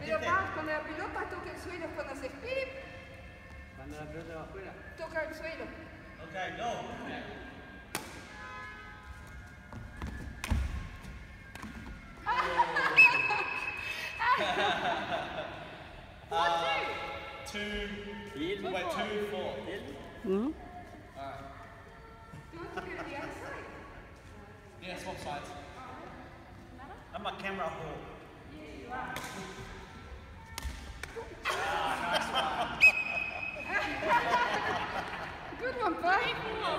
Leopard, cuando la pelota toca el suelo es cuando haces pip. Cuando la pelota va afuera. Toca el suelo. Okay, go. Two. Il Wait, 2-4. Il. Alright. Do you want to go to the other side? Yeah, swap sides. I'm a camera hole. Yeah, you are. Good one, bud.